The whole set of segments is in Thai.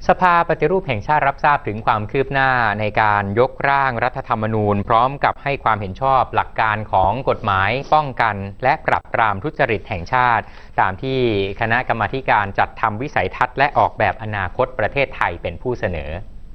สภาปฏิรูปแห่งชาติรับทราบถึงความคืบหน้าในการยกร่างรัฐธรรมนูญพร้อมกับให้ความเห็นชอบหลักการของกฎหมายป้องกันและปราบปรามทุจริตแห่งชาติตามที่คณะกรรมาการจัดทำวิสัยทัศน์และออกแบบอนาคตประเทศไทยเป็นผู้เสนอ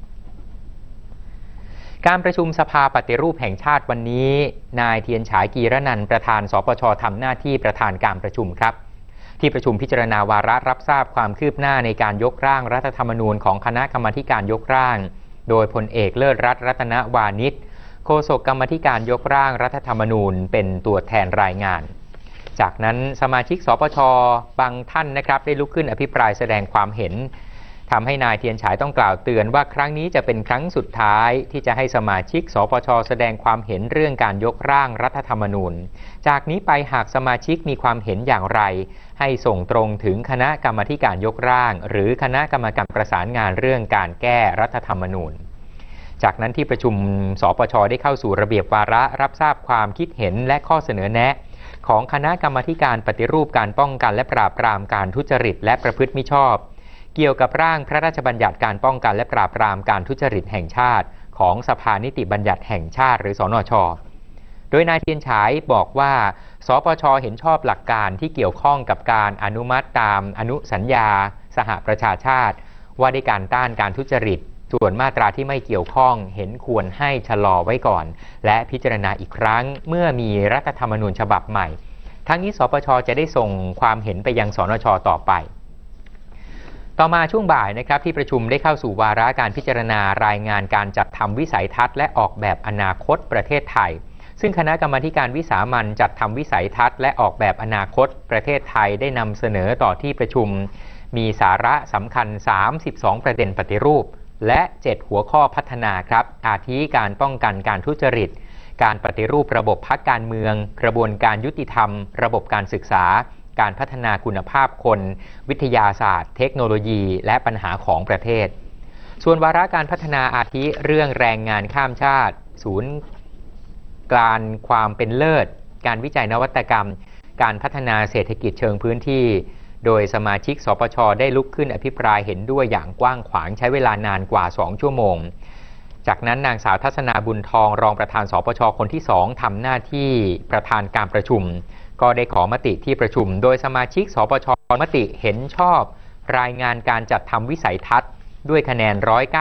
การประชุมสภาปฏิรูปแห่งชาติวันนี้นายเทียนฉายกีรนันท์ประธานสปช.ทำหน้าที่ประธานการประชุมครับที่ประชุมพิจารณาวาระรับทราบความคืบหน้าในการยกร่างรัฐธรรมนูญของคณะกรรมาการยกร่างโดยพลเอกเลิศรัตน์รัตนวานิชโฆษกกรรมาการยกร่างรัฐธรรมนูญเป็นตัวแทนรายงานจากนั้นสมาชิกสปช.บางท่านนะครับได้ลุกขึ้นอภิปรายแสดงความเห็นทำให้นายเทียนฉายต้องกล่าวเตือนว่าครั้งนี้จะเป็นครั้งสุดท้ายที่จะให้สมาชิกสปช.แสดงความเห็นเรื่องการยกร่างรัฐธรรมนูญจากนี้ไปหากสมาชิกมีความเห็นอย่างไรให้ส่งตรงถึงคณะกรรมาการยกร่างหรือคณะกรรมการประสานงานเรื่องการแก้รัฐธรรมนูญจากนั้นที่ประชุมสปช.ได้เข้าสู่ระเบียบวาระรับทราบความคิดเห็นและข้อเสนอแนะของคณะกรรมาการปฏิรูปการป้องกันและปราบปรามการทุจริตและประพฤติมิชอบเกี่ยวกับร่างพระราชบัญญัติการป้องกันและปราบปรามการทุจริตแห่งชาติของสภานิติบัญญัติแห่งชาติหรือสนช.โดยนายเทียนฉายบอกว่าสปช.เห็นชอบหลักการที่เกี่ยวข้องกับการอนุมัติตามอนุสัญญาสหประชาชาติว่าด้วยการต้านการทุจริตส่วนมาตราที่ไม่เกี่ยวข้องเห็นควรให้ชะลอไว้ก่อนและพิจารณาอีกครั้งเมื่อมีรัฐธรรมนูญฉบับใหม่ทั้งนี้สปช.จะได้ส่งความเห็นไปยังสนช.ต่อไปต่อมาช่วงบ่ายนะครับที่ประชุมได้เข้าสู่วาระการพิจารณารายงานการจัดทำวิสัยทัศน์และออกแบบอนาคตประเทศไทยซึ่งคณะกรรมาการวิสามัญจัดทำวิสัยทัศน์และออกแบบอนาคตประเทศไทยได้นำเสนอต่อที่ประชุมมีสาระสำคัญ32ประเด็นปฏิรูปและ7หัวข้อพัฒนาครับอาทิการป้องกันการทุจริตการปฏิรูประบบพรรคการเมืองกระบวนการยุติธรรมระบบการศึกษาการพัฒนาคุณภาพคนวิทยาศาสตร์เทคโนโลยีและปัญหาของประเทศส่วนวาระการพัฒนาอาทิเรื่องแรงงานข้ามชาติศูนย์การความเป็นเลิศการวิจัยนวัตกรรมการพัฒนาเศรษฐกิจเชิงพื้นที่โดยสมาชิกสปช.ได้ลุกขึ้นอภิปรายเห็นด้วยอย่างกว้างขวางใช้เวลานานกว่า2ชั่วโมงจากนั้นนางสาวทัศนาบุญทองรองประธานสปช.คนที่2ทำหน้าที่ประธานการประชุมก็ได้ขอมติที่ประชุมโดยสมาชิกสปช.มติเห็นชอบรายงานการจัดทำวิสัยทัศน์ด้วยคะแนน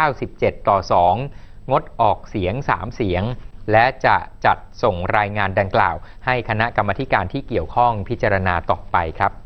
197ต่อ2งดออกเสียง3เสียงและจะจัดส่งรายงานดังกล่าวให้คณะกรรมาการที่เกี่ยวข้องพิจารณาต่อไปครับ